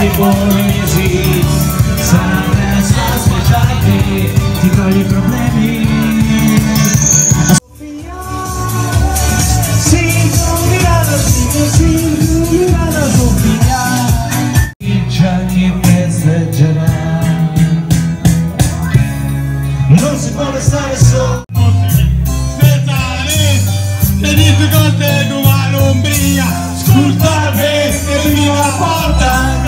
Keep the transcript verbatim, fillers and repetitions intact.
di poesie, sarà presto a speciarti, ti togli i problemi. Si illumina la Sofia, si illumina la Sofia, c'è chi festeggerà. Non si può restare solo. Scherzare, se dici con te tu va l'ombria, scultarmi e mi la porta.